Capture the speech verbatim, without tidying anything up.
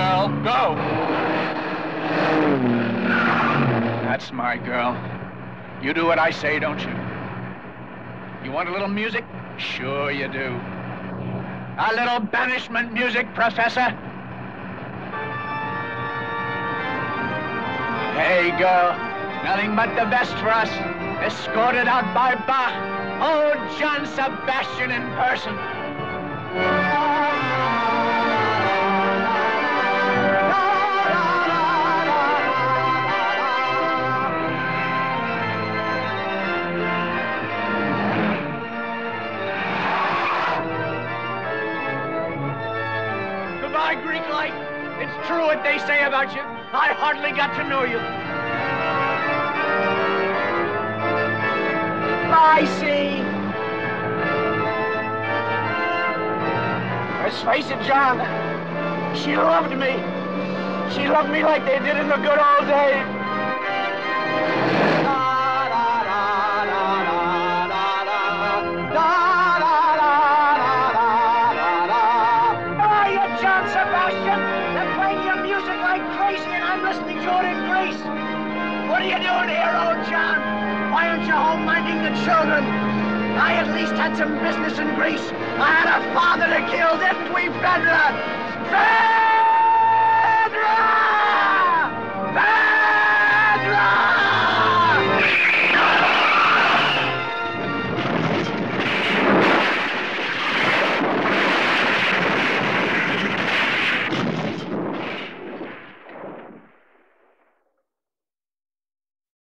girl, go. That's my girl. You do what I say, don't you? You want a little music? Sure you do. A little banishment music, Professor? Hey, girl, nothing but the best for us. Escorted out by Bach. Oh, John Sebastian in person. Goodbye, Greek light. It's true what they say about you. I hardly got to know you. I see. Let's face it, John. She loved me. She loved me like they did in the good old days. Oh, you're John Sebastian. They're playing your music like crazy, and I'm listening to it in Greece. What are you doing here, old John? Why aren't you home minding the children? I at least had some business in Greece. I had a father to kill, didn't we, Phaedra? Phaedra! Phaedra!